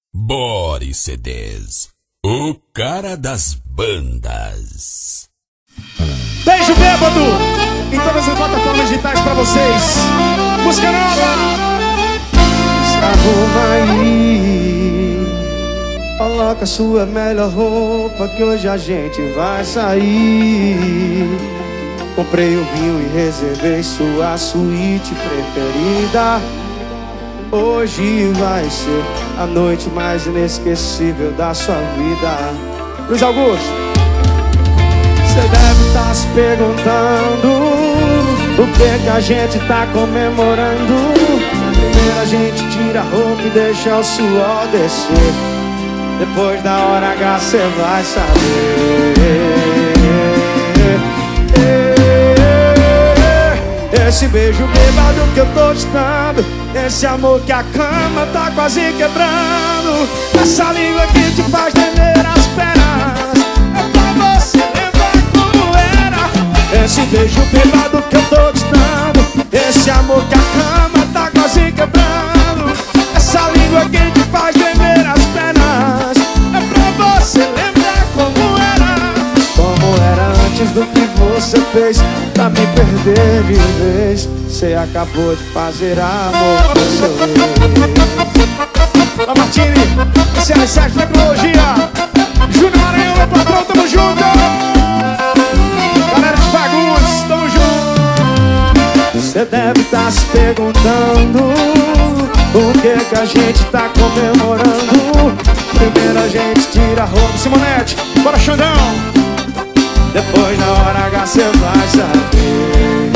Boris CDs, o cara das bandas. Beijo bêbado em todas as plataformas digitais pra vocês. Música nova. Se arruma aí, coloca sua melhor roupa que hoje a gente vai sair. Comprei um vinho e reservei sua suíte preferida. Hoje vai ser a noite mais inesquecível da sua vida. Luiz Augusto, você deve estar se perguntando o que a gente tá comemorando. Primeiro a gente tira a roupa e deixa o suor descer. Depois da hora H cê vai saber. Esse beijo bêbado que eu tô te dando, esse amor que a cama tá quase quebrando, essa língua que te faz tremer as pernas, é pra você lembrar como era. Esse beijo bêbado que eu tô te dando, esse amor que a cama tá quase quebrando, essa língua que te faz tremer as pernas, é pra você lembrar como era antes do que você fez pra me perder de vez. Cê acabou de fazer amor com seu ex. Lamartine, CR7 Tecnologia, Júnior Maranhão, meu patrão, tamo junto. Galera de Fagundes, tamo junto. Cê deve estar se perguntando o que a gente tá comemorando. Primeiro a gente tira a roupa. Simonete, bora Xandão. Depois na hora H cê vai saber.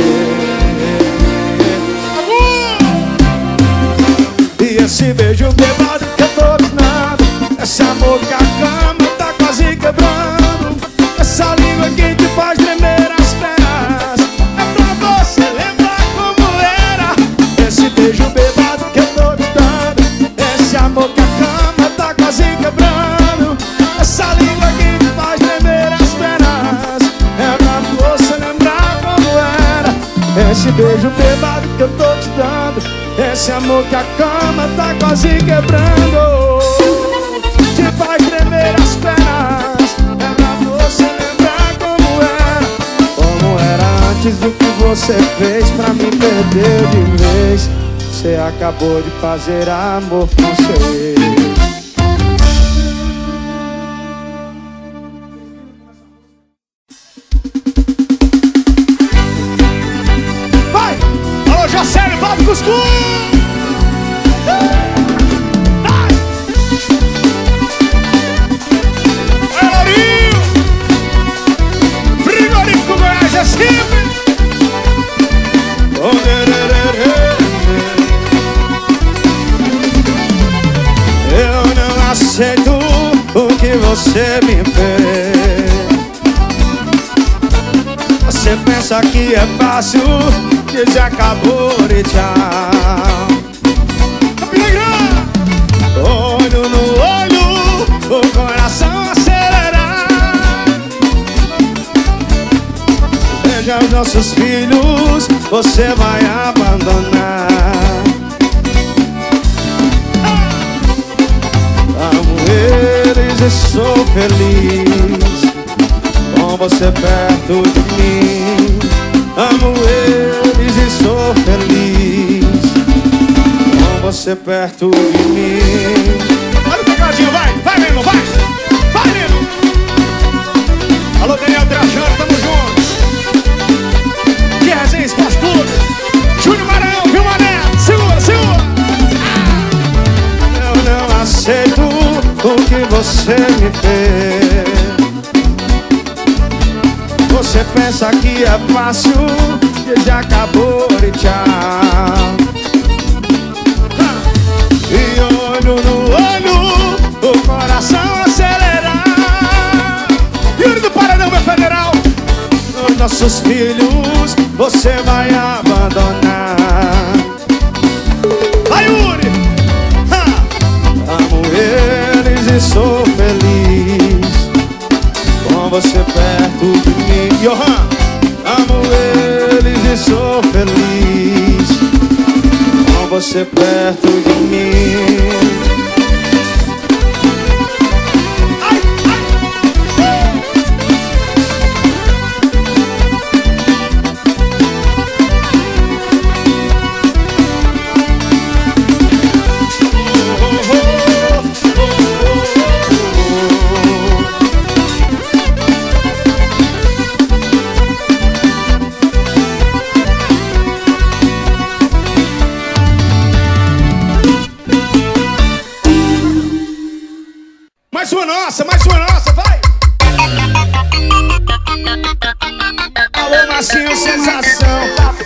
E esse beijo bêbado que eu tô te dando, esse amor que a cama tá quase quebrando, essa língua que te faz tremer as pernas, é pra você lembrar como era. Esse beijo bêbado que eu tô te dando, esse amor que a cama tá quase quebrando, essa língua que te faz tremer as pernas, é pra você lembrar como era. Esse beijo bêbado que eu tô te dando, esse amor que a cama tá quase quebrando, te faz tremer as pernas, é pra você lembrar como era antes do que você fez pra me perder de vez. Você acabou de fazer amor com seu ex. Jacélio, Bob Cuscu! Olha, Laurinho! Frigorífico Goiás é sempre! Eu não aceito o que você me fez. Você pensa que é fácil dizer acabou e tchau. Olho no olho, o coração acelerar. Veja os nossos filhos, você vai abandonar. Amo eles e sou feliz com você perto de mim. Amo eles e sou feliz com você perto de mim. Olha o tecladinho, vai mesmo, vai mesmo. Alô, Daniel Trajano, tamo juntos. Que resenha, Esporte Clube. Júnior Maranhão, viu, mané? Segura. Eu não aceito o que você me fez. Você pensa que é fácil, que já acabou e tchau. E olho no olho, o coração acelerar. Yuri do Paradão, meu federal. Os nossos filhos você vai abandonar. Vai, Yuri! Amo eles e sou feliz com você perto de mim. Johan, amo eles e sou feliz com você perto de mim. Mais uma nossa, vai! Alô, Marcinho, sensação.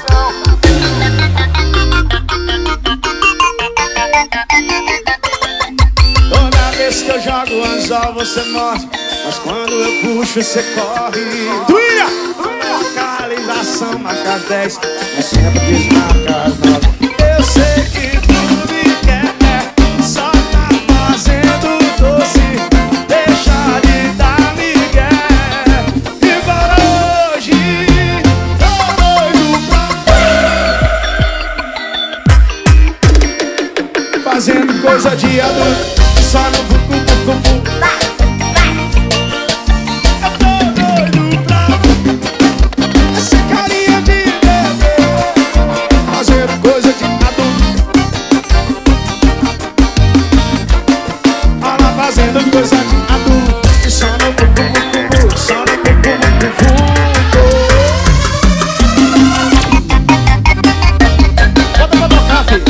Toda vez que eu jogo anzol você morre, mas quando eu puxo você corre. Tuia! Localização marca as 10, mas sempre desmarca as 9. Eu sei que tu me quer, só tá fazendo doce. Deixa de dar migué. Igual hoje, tô doido pra fazendo coisa de adulto, só no bucu. Eu tô doido pra essa carinha de bebê, fazendo coisa de adulto. Olha, fazendo coisa de adulto, só no bucu, só no bucu. Bota pra tocar, filho.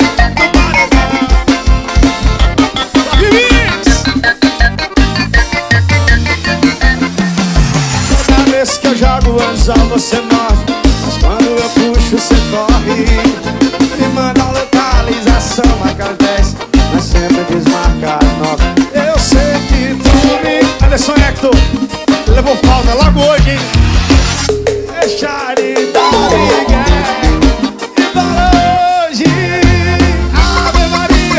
Que eu jogo anzol você morre, mas quando eu puxo você corre. Me manda a localização, marca as 10, mas sempre desmarca as 9. Eu sei que tu me... Anderson Hector levou falta logo hoje, hein? Deixa de dar migué. Igual hoje, Ave Maria.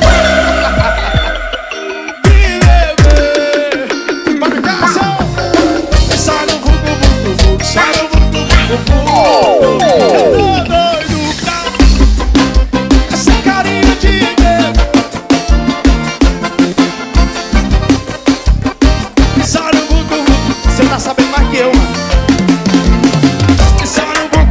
Que bebê, para casa. Sai no bucu, sai no bucu. Eu tô doido pra essa carinha de bebê. Sai no bucu, cê tá sabendo mais que eu, mano. Sai no bucu.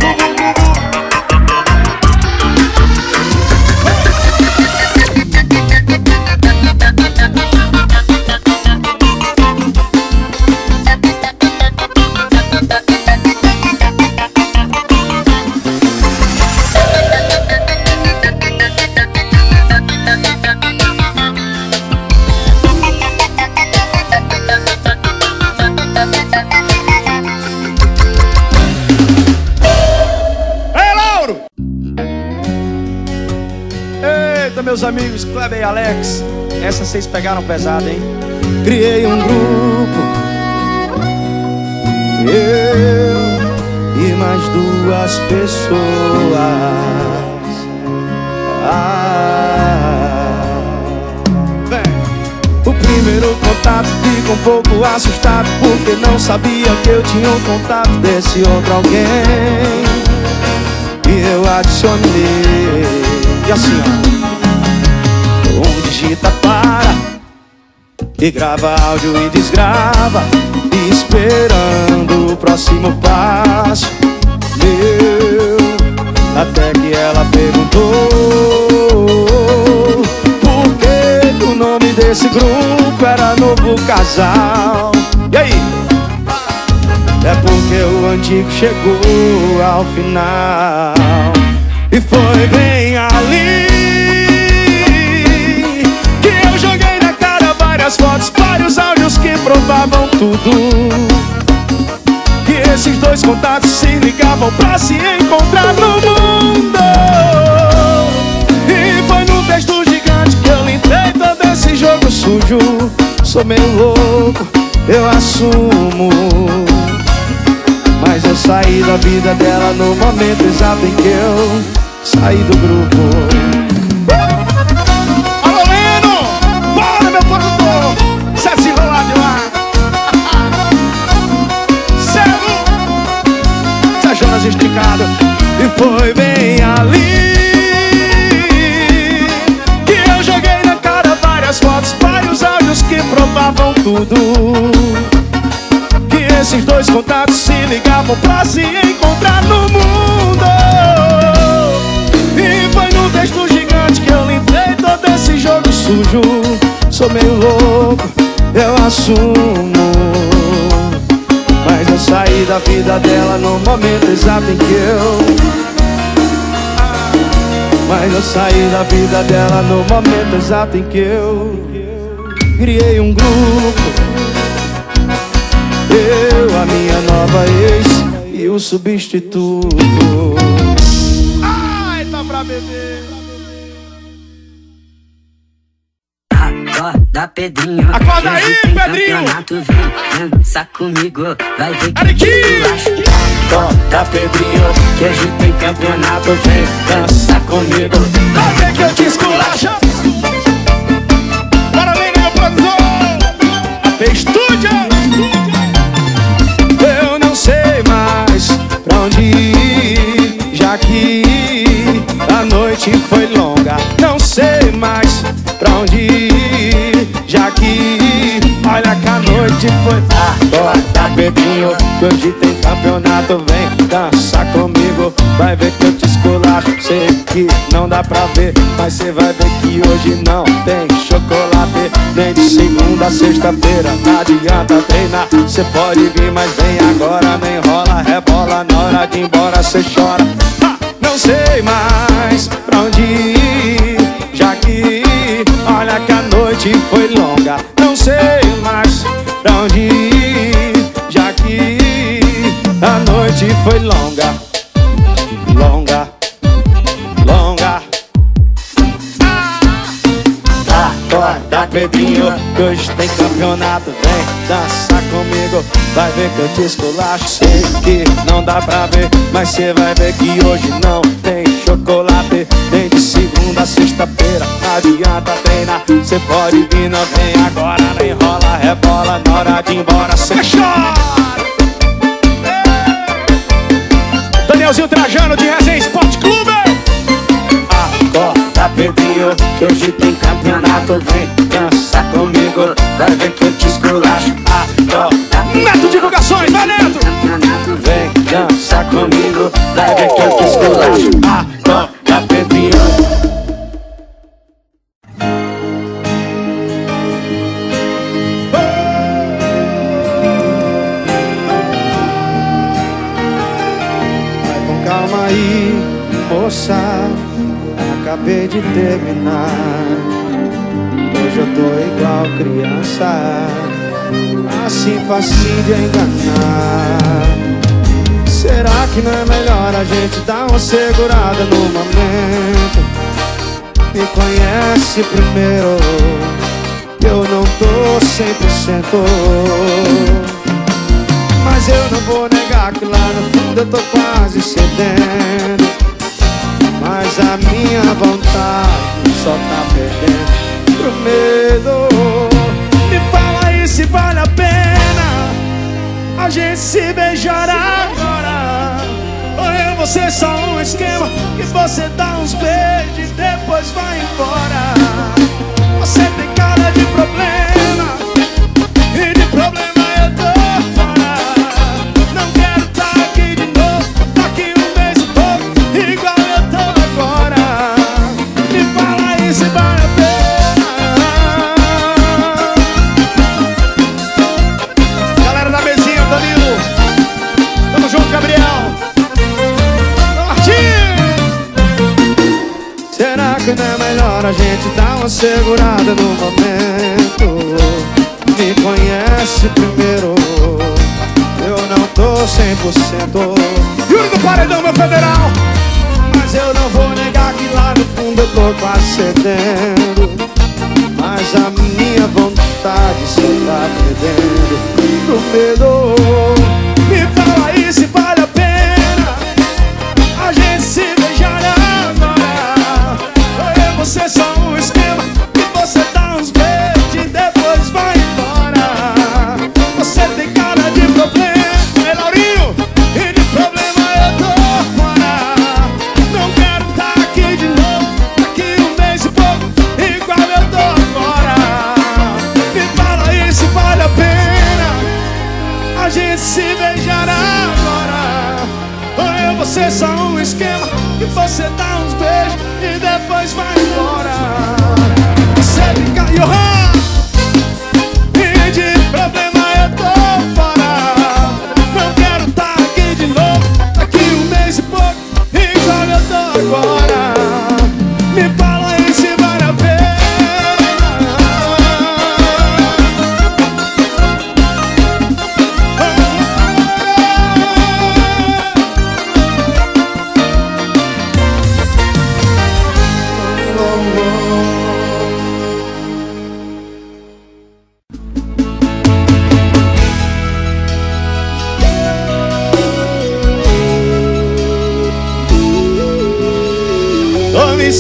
Meus amigos Kleber e Alex, essa vocês pegaram pesado, hein? Criei um grupo, eu e mais 2 pessoas. O primeiro contato ficou um pouco assustado, porque não sabia que eu tinha um contato desse outro alguém. E eu adicionei, e assim ó, digita para e grava áudio e desgrava, esperando o próximo passo meu. Até que ela perguntou por que o nome desse grupo era Novo Casal. E aí? É porque o antigo chegou ao final. E foi bem ali várias fotos, vários áudios que provavam tudo, que esses 2 contatos se ligavam pra se encontrar no mundo. E foi num texto gigante que eu limpei todo esse jogo sujo. Sou meio louco, eu assumo, mas eu saí da vida dela no momento exato em que eu saí do grupo. Esticado. E foi bem ali que eu joguei na cara várias fotos, vários áudios que provavam tudo, que esses 2 contatos se ligavam pra se encontrar no mundo. E foi num texto gigante que eu limpei todo esse jogo sujo. Sou meio louco, eu assumo, mas eu saí da vida dela no momento exato em que eu... Mas eu saí da vida dela no momento exato em que eu... criei um grupo, eu, a minha nova ex e o substituto. Ai, tá pra beber. Acorda, Pedrinho. Acorda aí, Pedrinho. Vem dançar comigo, vai ver que Acorda, Pedrinho, que hoje tem campeonato. Vem dançar comigo, Vai ver que eu te esculacho. Parabéns, meu produtor. Até estúdio. eu não sei mais pra onde ir, já que a noite foi longa. Não sei mais pra onde ir, já que olha que a noite foi. Acorda, Pedrinho, que hoje tem campeonato. Vem dançar comigo, vai ver que eu te esculacho. Sei que não dá pra ver, mas cê vai ver que hoje não tem chocolate. Nem de segunda a sexta-feira, não adianta treinar. Cê pode vir, mas vem agora. Nem rola, rebola, na hora de ir embora cê chora. Não sei mais pra onde ir, já que olha que a noite foi longa. Não sei mais pra onde ir, já que a noite foi longa. Longa, longa. Acorda, Pedrinho, que hoje tem campeonato. Vem dançar comigo, vai ver que eu te esculacho. Sei que não dá pra ver, mas cê vai ver que hoje não tem chocolate. Nem de segunda a sexta-feira, não adianta treinar. Cê pode vir, não vem agora. Nem rola, rebola, na hora de ir embora cê chora. Danielzinho Trajano de Resenha Esporte Clube. Acorda, Pedrinho, que hoje tem campeonato. Vem dançar comigo, vai ver que eu te esculacho. Acorda, Neto Divulgações, vai Neto. vem dançar comigo, vai ver que eu te esculacho. Acorda, Pedrinho. Vai com calma aí, moça, acabei de terminar. Hoje eu tô igual criança, assim facinho de enganar. Será que não é melhor a gente dar uma segurada no momento? Me conhece primeiro, eu não tô 100%. Mas eu não vou negar que lá no fundo eu tô quase cedendo. Mas a minha vontade só tá perdendo pro medo. Me fala aí se vale a pena a gente se beijar agora, ou eu vou ser só um esquema que você dá uns beijos e depois vai embora. Você tem cara de problema, e de problema eu tô fora. Não quero tá aqui de novo, daqui um mês e pouco, igual eu tô agora. Me fala aí se vale a pena. Galera da mesinha, Danilo. Tamo junto, Gabriel. Será que não é melhor a gente dar uma segurada no momento? Me conhece primeiro, eu não tô 100%. Yuri do Paredão, meu federal. Mas eu não vou negar que lá no fundo eu tô quase cedendo. Mas a minha vontade só tá perdendo pro medo. Me fala aí se vale a pena a gente se beijar agora, ou eu vou ser só um esquema que você dá uns beijos e depois vai embora. Você tem cara de problema, Ei, Laurinho. e de problema eu tô fora. Não quero tá aqui de novo, daqui um mês e pouco, igual eu tô agora. Me fala aí se vale a pena a gente se beijar agora, ou eu vou ser só um esquema que você dá uns beijos e depois vai embora. Você fica e de problema eu tô fora. Não quero tá aqui de novo, daqui um mês e pouco, igual eu tô agora. Me fala aí se vale a pena.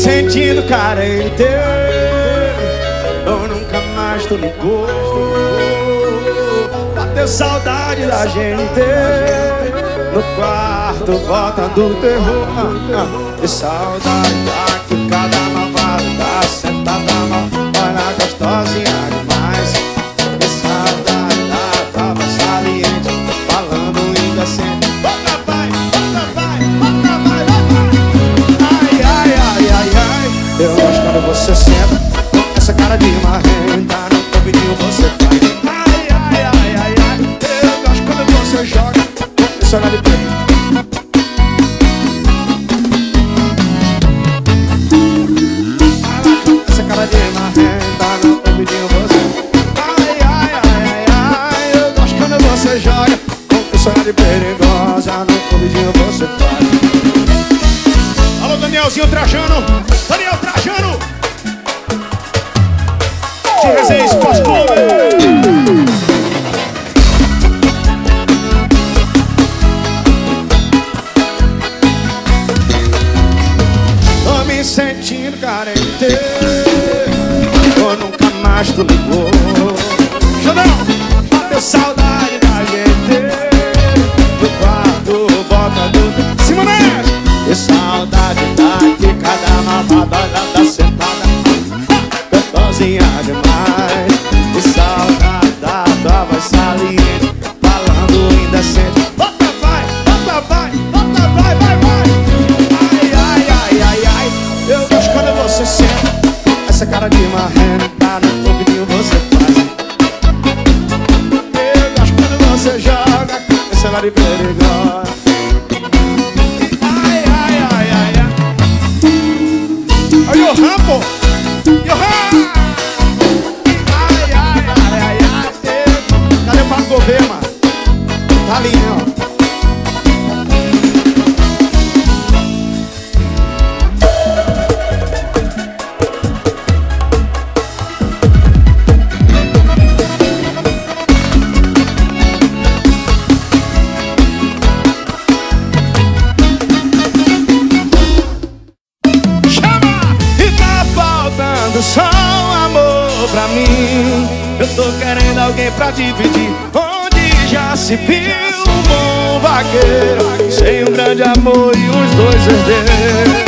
sentindo carente, ou nunca mais tu ligou. Bateu saudade da gente no quarto botando terror. E saudade da quicada malvada, da sentada mal, olha gostosinha demais. E saudade da tava saliente, falando indecente. Bota vai, bota vai, bota vai, vai. Ai, ai, ai, ai, ai. Eu gosto quando você senta com essa cara de marrenta, no ouvidinho você faz. Ai, ai, ai, ai, ai. Eu gosto quando você joga com esse olhar de preto. Essa cara de marrenta, no ouvidinho você. Ai, ai, ai, ai, ai. Eu gosto quando você joga com esse olhar de perigosa, no ouvidinho você faz. Alô, Danielzinho Trajano, Daniel Trajano, de Resenha Esporte Clube. Tô me sentindo carente, ou nunca mais tu ligou. Jordão, bateu saudade da gente do quarto, bota do Simonete. E saudade da quicada malvada, olha da sentada gostosinha demais. E saudade da tua voz saliente, falando indecente. Bota vai, bota vai, bota vai, vai, vai. Ai, ai, ai, ai, ai. Eu gosto quando você senta essa cara de marrenta, no ouvidinho você faz. Eu gosto quando você joga esse lado perigoso. Johan, pô! Johan! Ai, ai, ai, ai, ai. Cadê o Paco Gouveia, mano? Tá ali, ó. Só amor pra mim. Eu tô querendo alguém pra dividir, onde já se viu um bom vaqueiro sem um grande amor e os dois herdeiros.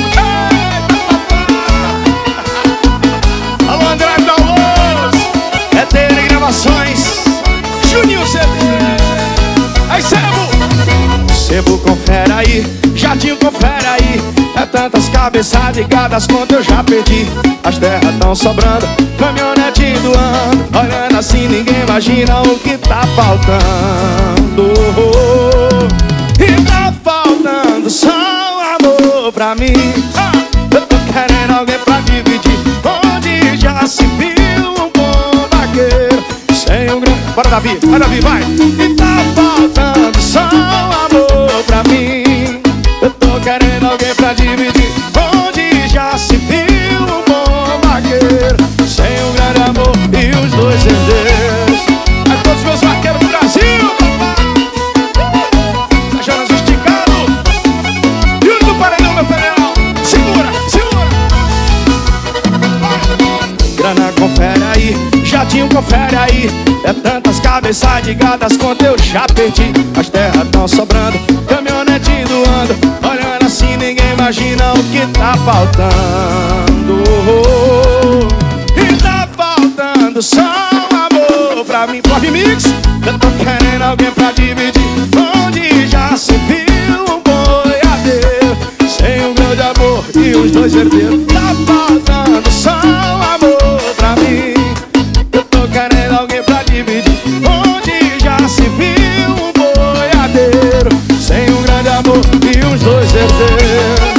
Alô, André Daulos, ETN Gravações, Juninho CD. Aí, Sebo, confere aí, Jardim, confere aí. É tantas cabeças ligadas quanto eu já perdi. As terras tão sobrando, caminhonete doando. Olhando assim ninguém imagina o que tá faltando. E tá faltando só amor pra mim. Eu tô querendo alguém pra dividir, onde já se viu um bom vaqueiro sem um grande... Bora, Davi, vai, Davi, vai. E tá faltando só amor pra mim. Eu tô querendo alguém pra dividir, onde já se viu um bom vaqueiro sem um grande amor e os dois herdeiros. A todos os meus vaqueiros do Brasil, papai. Jonas esticado, Yuri do Paredão, meu federal. Segura, segura. Grana, confere aí, Jatinho, confere aí. É tantas cabeças ligadas quanto eu já perdi. As terras tão sobrando, caminhonete doando. Olhando assim ninguém imagina o que tá faltando. E tá faltando só amor pra mim. Pop Mix, eu tô querendo alguém pra dividir, onde já se viu um boiadeiro sem um grande amor e os dois herdeiros. Tá faltando só amor pra mim. Eu tô querendo alguém pra dividir, onde já se viu um boiadeiro sem um grande amor e os dois herdeiros.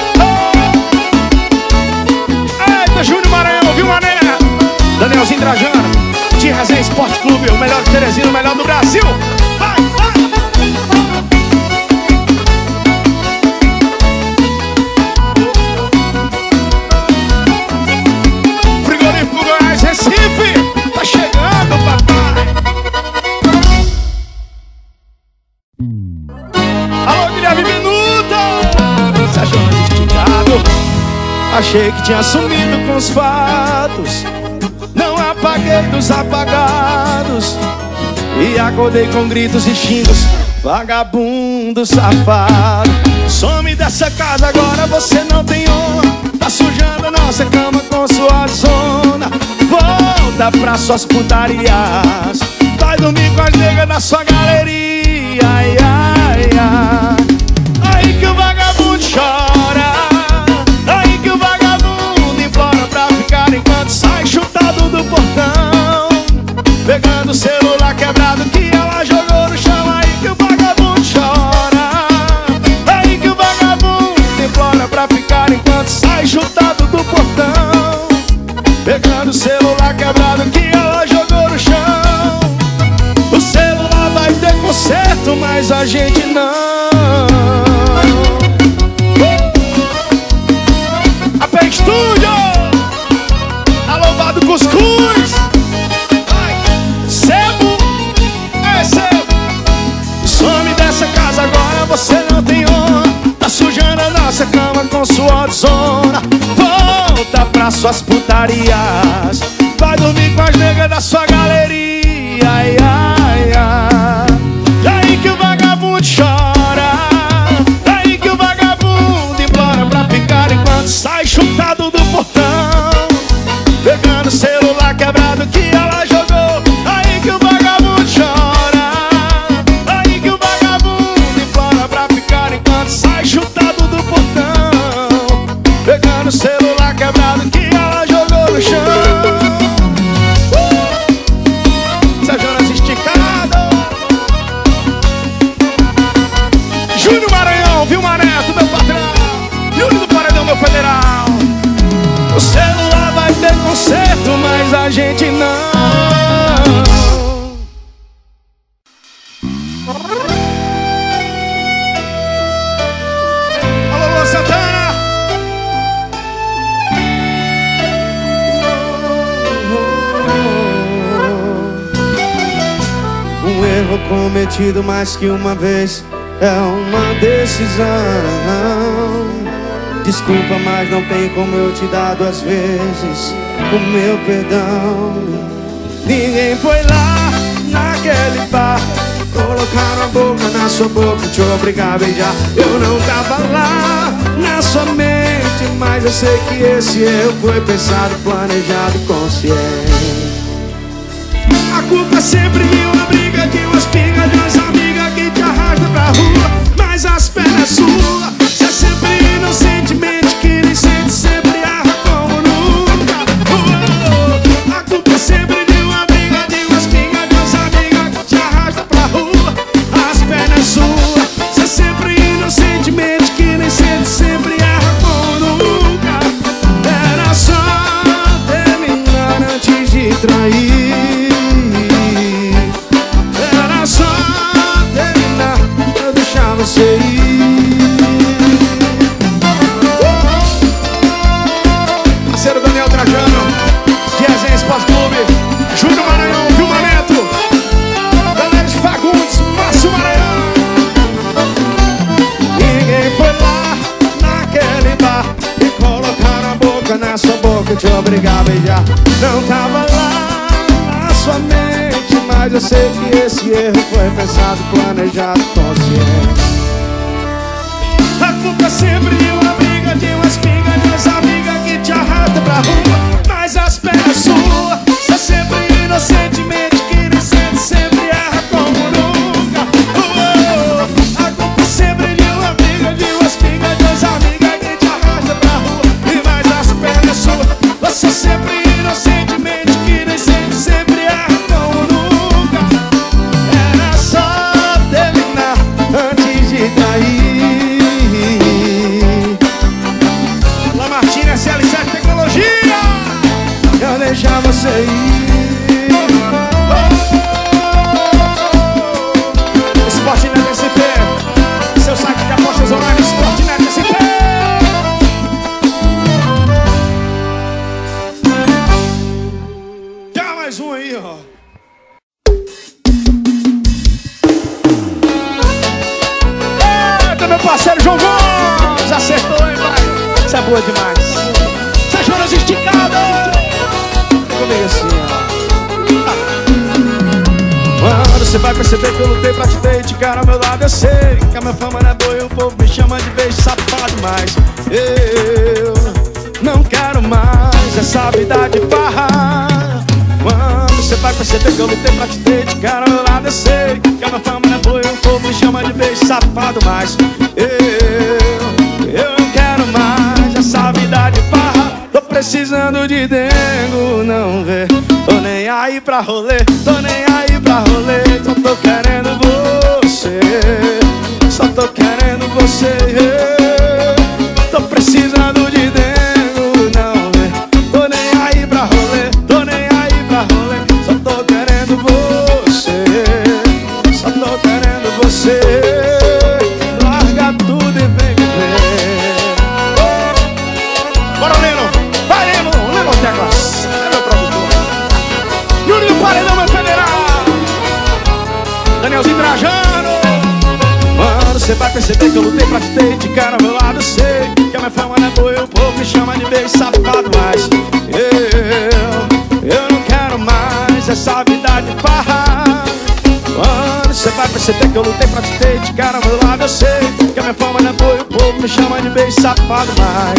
Eita, Júnior Maranhão, viu, mané? Danielzinho Trajano, de Resenha Esporte Clube, o melhor de Teresina, o melhor do Brasil. Vai, vai! Frigorífico Goiás, Recife, tá chegando, papai. Alô, Guilherme Minuto, Sérgio esticado. Achei que tinha sumido com os fatos, não apaguei dos apagados, e acordei com gritos e xingos. Vagabundo safado, some dessa casa agora, você não tem honra. Tá sujando a nossa cama com sua zona. Volta pra suas putarias, vai dormir com as negas da sua galeria. Ai, ai, ai. Aí que o vagabundo chora, aí que o vagabundo implora pra ficar enquanto sai chutado do portão, pegando o celular quebrado que ela jogou no chão. Aí que o vagabundo chora, aí que o vagabundo implora pra ficar enquanto sai chutado do portão, pegando o celular quebrado que ela jogou no chão. O celular vai ter conserto, mas a gente não. AP Estúdio, alô do Cuscuz, Sebo, é Sebo. Some dessa casa agora, você não tem honra. Tá sujando a nossa cama com suor de zona. Volta pra suas putarias, vai dormir com as negas da sua galeria. Ai, ai, ai. E aí que o vagabundo chora, aí que o vagabundo implora pra ficar enquanto sai chutado do portão, pegando o celular quebrado que ela jogou. Aí que o vagabundo chora, aí que o vagabundo implora pra ficar enquanto sai chutado do portão, pegando o celular quebrado que ela jogou no chão. Seu Jonas esticado, Júnior Maranhão, Vilma Neto, meu patrão, Júnior do Paredão, meu federal. O celular vai ter conserto, mas a gente não. Alô, Santana. Um erro cometido mais que uma vez é uma decisão. Desculpa, mas não tem como eu te dar duas vezes o meu perdão. Ninguém foi lá naquele bar, colocaram a boca na sua boca, te obrigar a beijar. Eu não tava lá na sua mente, mas eu sei que esse erro foi pensado, planejado, consciente. A culpa é sempre de uma briga, de umas pingas, de umas amigas que te arrastam pra rua, mas as pernas suas. Você é sempre inocentemente que nem sente, sempre erra como nunca. A culpa é sempre de uma briga, de umas pingas, de umas amigas que te arrastam pra rua, as pernas suas. Você é sempre inocentemente que nem sente, sempre erra como nunca. Era só terminar antes de trair. Era só terminar, eu deixava você ir. Parceiro Daniel Trajano, de Resenha Esporte Clube, Júnior Maranhão, Vilma Neto, galera de Fagundes, Márcio Maranhão. Ninguém foi lá naquele bar e colocaram a boca na sua boca e te obrigar a beijar. Não tava lá na sua mente, mas eu sei que esse erro foi pensado, planejado, consciente. A culpa é sempre de uma briga, de umas pingas, de umas amigas que te arrastam pra rua, mas as pernas suas. Você sempre inocentemente que nem sente, sempre erra como nunca. A culpa é sempre de uma briga, de umas pingas, de umas amigas que te arrastam pra rua, e mais as pernas suas. Você sempre inocentemente que nem sente, sempre erra como nunca. Era só terminar antes de trair. Lamartine, SL7 Tecnologia, eu deixar você ir. Sportnet SP, seu site de apostas online, Sportnet SP. Já mais um aí, ó. Eita, meu parceiro João Gomes, acertou, hein, pai? Isso é boa demais. Jonas esticado. Comigo assim, ó. Quando você vai perceber que eu lutei pra te ter e te cara ao meu lado, eu sei que a minha fama não é boa e o povo me chama de beijo safado, mas eu não quero mais essa vida de farra. Quando você vai perceber que eu lutei pra te ter e te cara ao meu lado, eu sei que a minha fama não é boa e o povo me chama de beijo safado, mas eu não quero mais essa vida de farra. Tô precisando de dengo, não vê? Tô nem aí pra rolê, tô nem aí pra rolê. Só tô querendo você, só tô querendo você. Tô precisando de dengo, não vê? Tô nem aí pra rolê, tô nem aí pra rolê. Só tô querendo você, só tô querendo você. Larga tudo e vem me ver. Bora, Leno! Vai, Leno! Leno Teclas! É meu produtor. Yuri do Paredão, meu federal! Danielzinho Trajano! Mano, você vai perceber que eu lutei pra te ter e de cara ao meu lado. Eu sei que a minha fama não é boa e o povo me chama de beijo safado, mas eu não quero mais essa vida de farra. Mano, você vai perceber que eu lutei pra te ter e de cara ao meu lado. Eu sei que a minha fama não é boa e o povo me chama de beijo safado, mas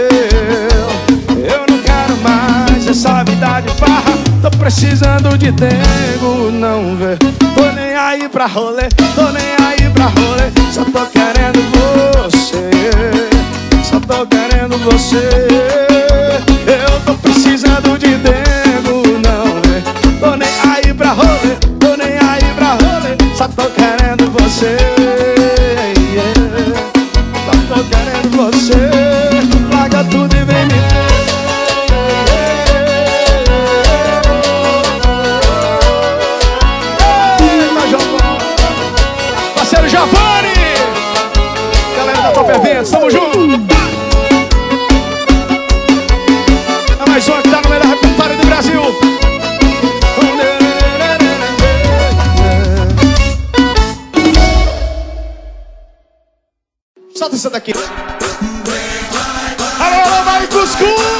eu não quero mais essa vida de farra. Tô precisando de tempo, não vê? Tô nem aí pra rolê, tô nem aí pra rolê. Só tô querendo você, só tô querendo você. Eu tô precisando de tempo, não vê? Tô nem aí pra rolê, tô nem aí pra rolê. Só tô querendo você, só tô querendo você. Larga tudo e vem me ver. Giovanni, galera da Top Eventos, tamo junto. É mais uma que tá no melhor repertório do Brasil. Solta essa daqui. Alô, alô, vai Cuscuz.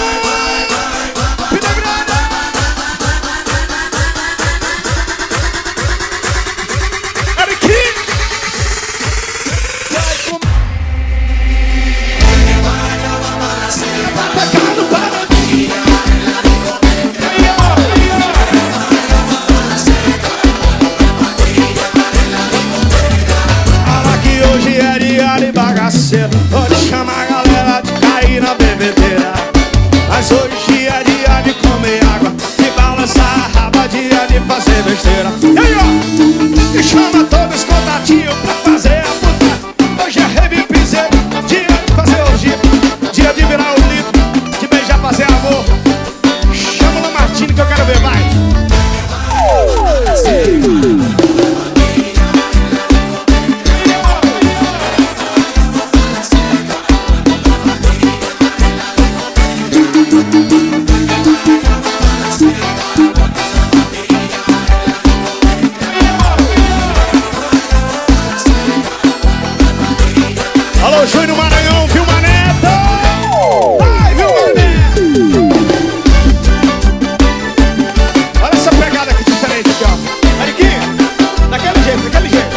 Pode chamar a galera de cair na bebedeira. Mas hoje é dia de comer água, de balançar a raba, dia de fazer besteira. E aí, ó, e chama todos os contatinhos pra fazer a puta. Hoje é rave piseiro, dia de fazer orgia, dia de virar o litro, de beijar, fazer amor. Chama o Lamartine que eu quero ver, vai. Alô, Júnior Maranhão, Vilma Neto! Vai, Vilma Neto! Olha essa pegada aqui diferente aqui, ó. Ariquinha, daquele jeito, daquele jeito.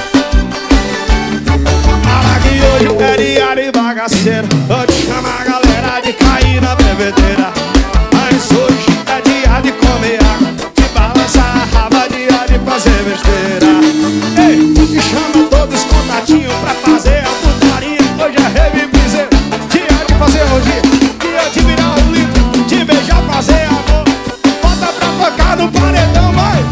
Fala que hoje é dia de bagaceiro. Vou te chamar a galera de cair na bebedeira. Mas hoje é dia de comer água, de balançar a raba, dia de fazer besteira. Ei, e chama todos os contatinhos pra fazer a putaria. Hoje é rave piseiro, dia de fazer orgia, dia de virar um litro, de beijar, fazer amor. Bota pra tocar no paredão, vai!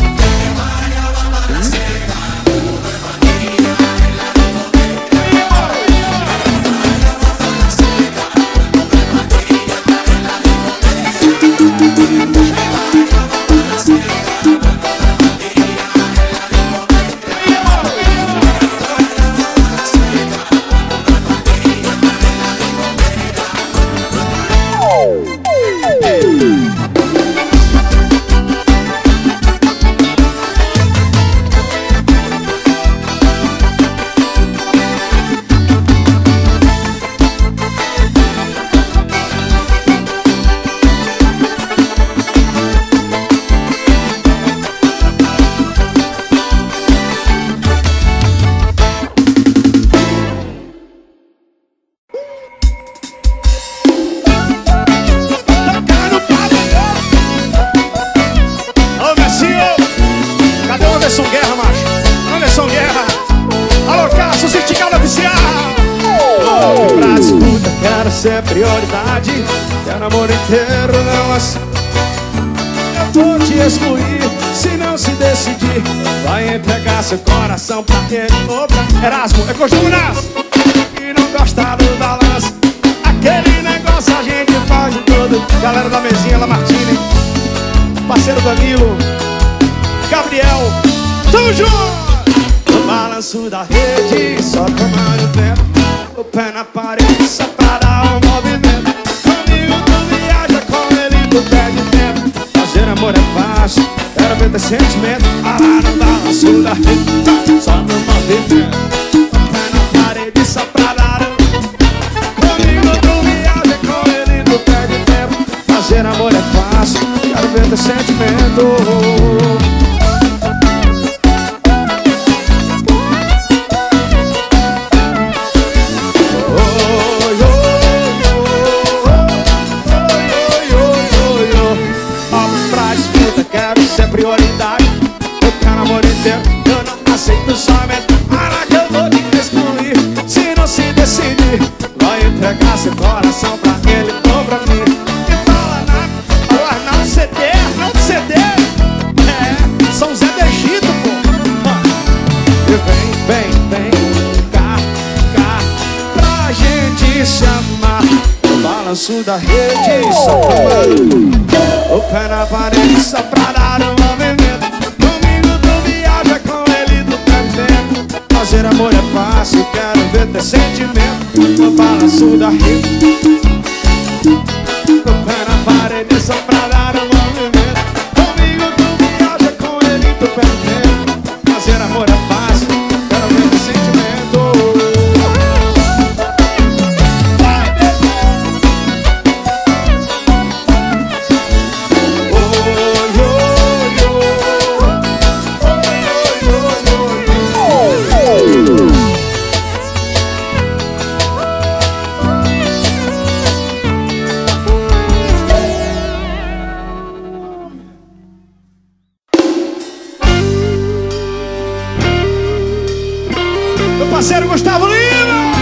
Anderson Guerra, macho. Anderson Guerra. Alô, Cassius, esticada oficial. Pra disputa quero ser prioridade. Quero namoro inteiro, não assim. Eu vou te excluir se não se decidir. Vai entregar seu coração pra ele ou pra Erasmo, é Cojunas. e não gostar do balanço. Aquele negócio a gente faz de tudo. Galera da mesinha, Lamartine. Parceiro Danilo. Gabriel. Tamo junto. No balanço da rede, só tomando vento. O pé na parede, só pra dar um movimento. Comigo tu viaja, com ele tu perde tempo. Fazer amor é fácil, quero ver teu sentimento. Ah lá no balanço da rede, só no movimento. O pé na parede, só pra dar um. Comigo tu viaja, com ele tu perde tempo. Fazer amor é fácil, quero ver teu sentimento. Prioridade, eu quero amor inteiro. Eu não aceito somente para que eu vou te excluir. Se não se decidir, vai entregar seu coração pra ele ou pra mim. E fala nada, não ceder, não ceder. É, São Zé do Egito, pô. E vem cá pra gente se amar. No balanço da rede, só tomando o pé na parede, só pra dar um movimento. Comigo tu viaja, com ele tu perde. Fazer amor é fácil, quero ver teu sentimento. No balanço da rede, o pé na parede, só pra dar um movimento. Comigo tu viaja, com ele tu perde. Fazer amor é fácil, quero ver teu sentimento. Parceiro Gustavo Lima.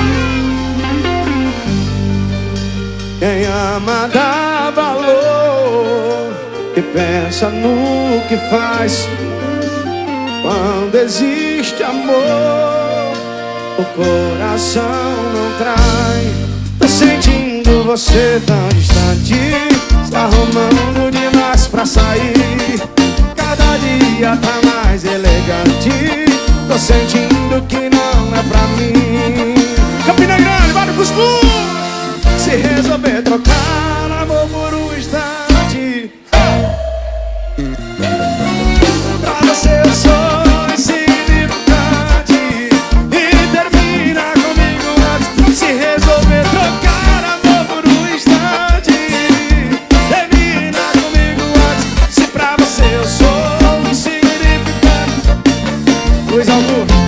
Quem ama dá valor e pensa no que faz. Quando existe amor, o coração não trai. Tô sentindo você tão distante, está arrumando demais pra sair. Cada dia tá mais elegante. Tô sentindo que não é pra mim. Campina Grande, Vale dos Cuscuz. Se resolver trocar amor por um instante, pra você eu sou insignificante. E termina comigo antes. Se resolver trocar amor por um instante, termina comigo antes. Se pra você eu sou insignificante. Luiz Augusto.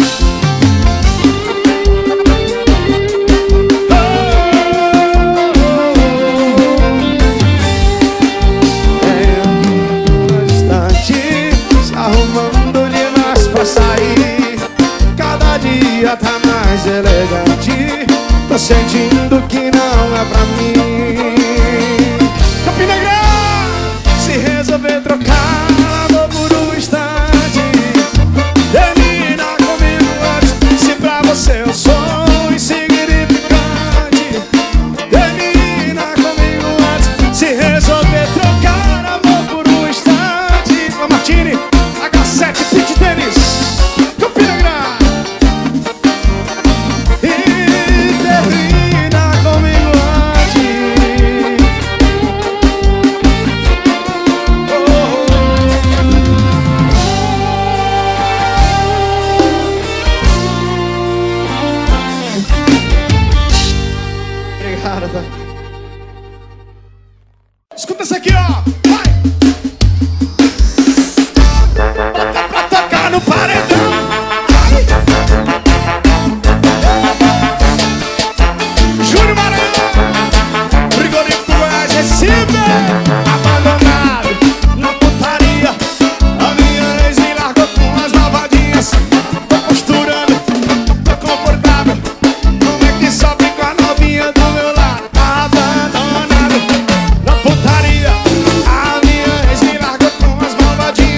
Tá mais elegante. Tô sentindo que não é pra mim. Campina Grande. Se resolver trocar amor por um instante, termina comigo antes. Se pra você eu sou insignificante, termina comigo antes. Se resolver trocar amor por um instante. Lamartine, H7 Beach Tênis. Campina Grande. Termina comigo antes.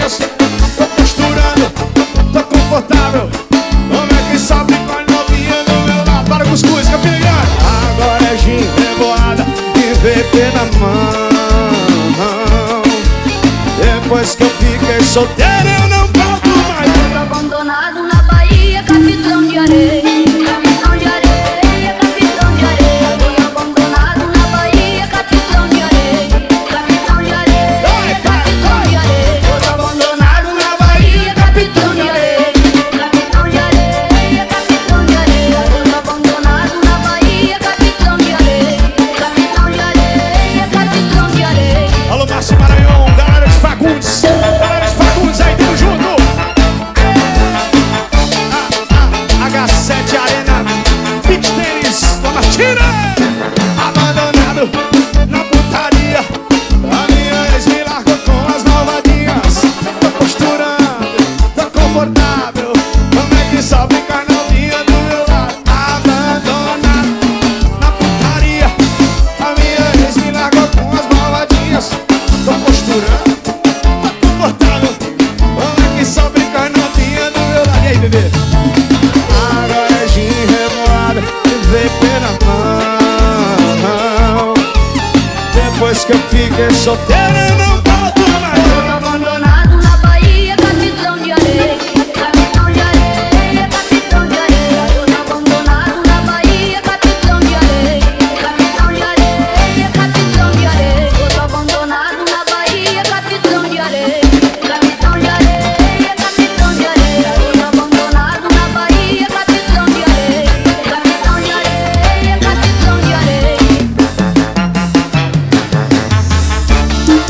dias. Tô costurando, tô confortável. Como é que sabe com a novinha do meu lado? Para com os cuscuz, Campina Grande. Agora é gin, revoada e VP na mão. Depois que eu fiquei solteiro eu não volto mais. Tô abandonado na Bahia, capitão de areia. Capitão de areia, capitão de areia. Tô abandonado na Bahia, capitão de areia. Capitão de areia, capitão de areia. Tô abandonado na Bahia, capitão de areia. Capitão de areia, capitão de areia. Tô abandonado na Bahia, capitão de areia. Capitão de areia, capitão de areia. Alô, Márcio Maranhão, galera de Fagundes. Galera de Fagundes aí, tamo junto. H7 Arena, beach tênis, toma tira. Abandonado na putaria, a minha ex me largou com as malvadinhas. Tô costurando, tô confortável. Como é que só fica a novinha do meu lado? Abandonado na putaria, a minha ex me largou com as malvadinhas. Tô costurando, tô confortável. Como é que só fica a novinha do meu lado? E aí, bebê? Agora é gin, revoada e VP na mão. Depois que eu fiquei solteiro eu não volto mais. Tô abandonado na Bahia, capitão de areia. Capitão de areia, capitão de areia. Tô abandonado na Bahia, capitão de areia. Capitão de areia, capitão de areia. Tô abandonado na Bahia, capitão de areia. Capitão de areia, capitão de areia. Tô abandonado na Bahia, capitão de areia. Capitão de areia, capitão de areia.